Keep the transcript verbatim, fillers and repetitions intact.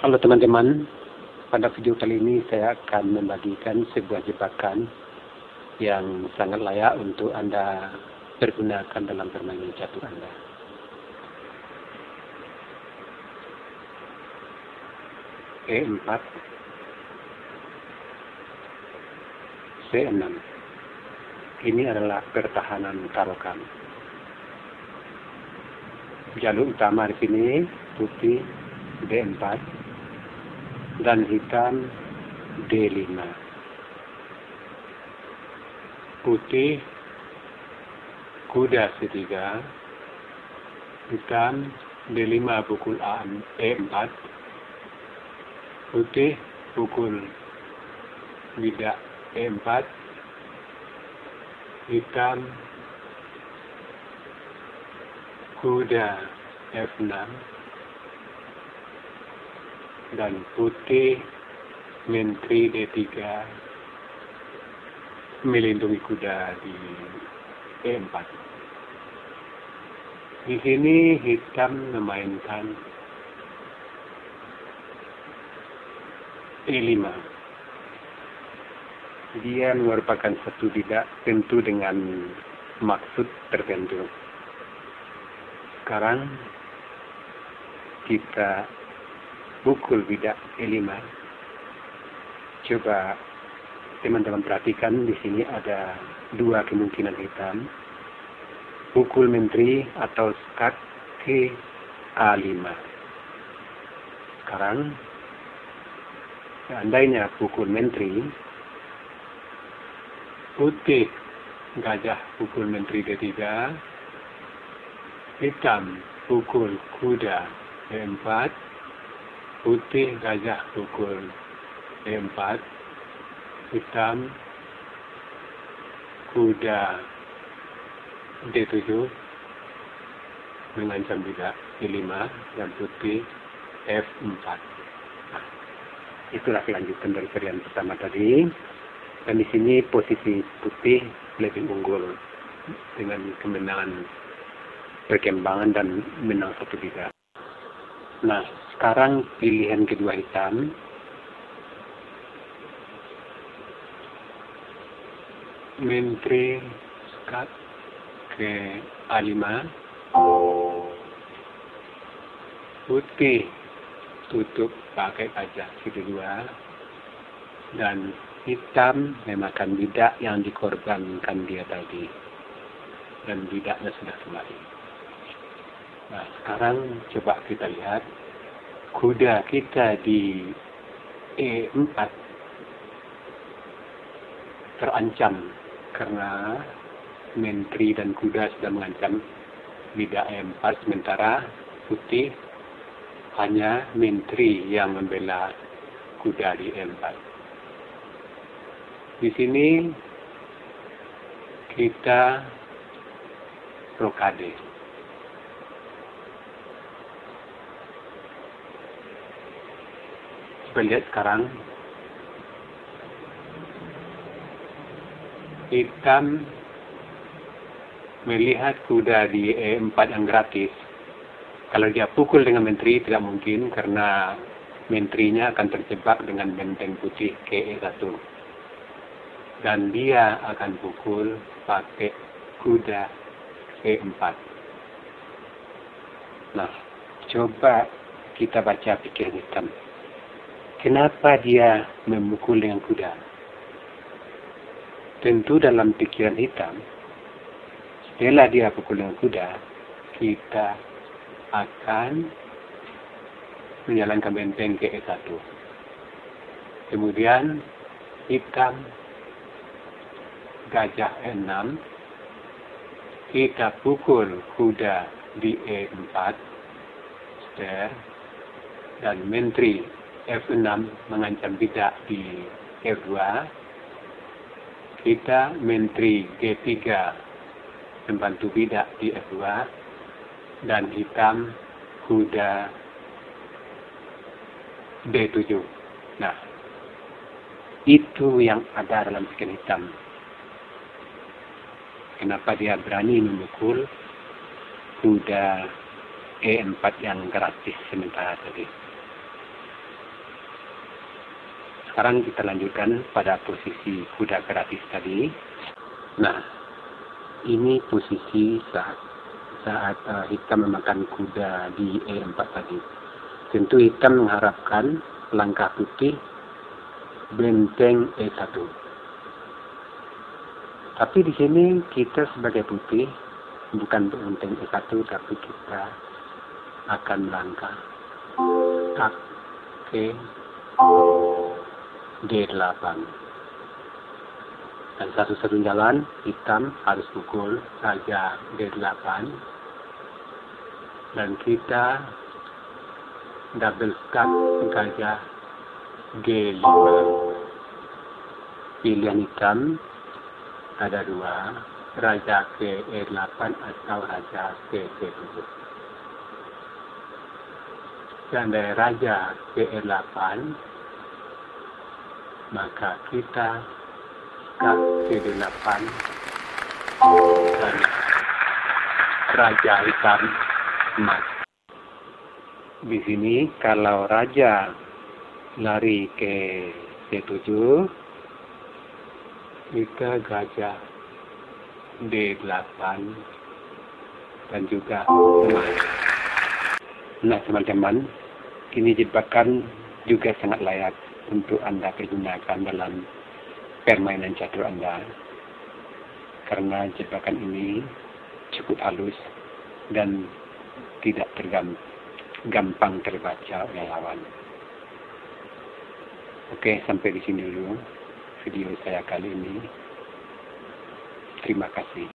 Halo teman-teman, pada video kali ini saya akan membagikan sebuah jebakan yang sangat layak untuk Anda pergunakan dalam permainan catur Anda. E empat, C enam. Ini adalah pertahanan tarokan. Jalur utama di sini putih D empat dan hitam D lima. Putih kuda C tiga, hitam D lima pukul E empat, putih pukul bidak E empat, hitam kuda F enam, dan putih menteri D tiga melindungi kuda di E empat. Di sini hitam memainkan E lima. Dia merupakan satu bidak tentu dengan maksud tertentu. Sekarang kita pukul bidak E lima. Coba teman-teman perhatikan, di sini ada dua kemungkinan hitam. Pukul menteri atau skak ke A lima. Sekarang seandainya pukul menteri, putih gajah pukul menteri D tiga, hitam pukul kuda E empat, putih gajah pukul E empat, hitam kuda D tujuh mengancam bidak E lima, dan putih F empat. Nah, itulah kelanjutan dari varian pertama tadi. Dan di sini posisi putih lebih unggul dengan kemenangan perkembangan dan menang satu bidak. Nah, sekarang pilihan kedua hitam. Menteri skak ke A lima. Putih tutup pakai gajah C dua. Dan hitam memakan bidak yang dikorbankan dia tadi. Dan bidaknya sudah kembali. Nah, sekarang coba kita lihat. Kuda kita di E empat terancam karena menteri dan kuda sudah mengancam bidak E empat, sementara putih hanya menteri yang membela kuda di E empat. Di sini kita rokade. Coba lihat sekarang. Hitam melihat kuda di E empat yang gratis. Kalau dia pukul dengan menteri tidak mungkin, karena menterinya akan terjebak dengan benteng putih ke E satu. Dan dia akan pukul pakai kuda E empat. Nah, coba kita baca pikiran hitam. Kenapa dia memukul dengan kuda? Tentu dalam pikiran hitam, setelah dia pukul dengan kuda, kita akan menjalankan benteng ke E satu. Kemudian hitam gajah E enam, kita pukul kuda di E empat, ster, dan menteri F enam mengancam bidak di F dua. Kita menteri G tiga membantu bidak di F dua, dan hitam kuda D tujuh. Nah, itu yang ada dalam pikiran hitam. Kenapa dia berani memukul kuda E empat yang gratis sementara tadi. sekarang kita lanjutkan pada posisi kuda gratis tadi. Nah, ini posisi saat saat uh, hitam memakan kuda di E empat tadi. Tentu hitam mengharapkan langkah putih benteng E satu. Tapi di sini kita sebagai putih bukan benteng E satu, tapi kita akan melangkah tak ke D delapan. Dan satu-satunya jalan hitam harus pukul raja D delapan. Dan kita double cut gajah G lima. Pilihan hitam ada dua, raja ke E delapan atau raja ke C tujuh. Dan dari raja ke E delapan, maka kita cut ke D delapan dan raja hitam mati. Di sini kalau raja lari ke C tujuh, kita gajah D delapan dan juga emas. Nah teman-teman, ini jebakan juga sangat layak untuk Anda pergunakan dalam permainan catur Anda, karena jebakan ini cukup halus dan tidak tergam gampang terbaca oleh lawan. Oke, sampai di sini dulu video saya kali ini. Terima kasih.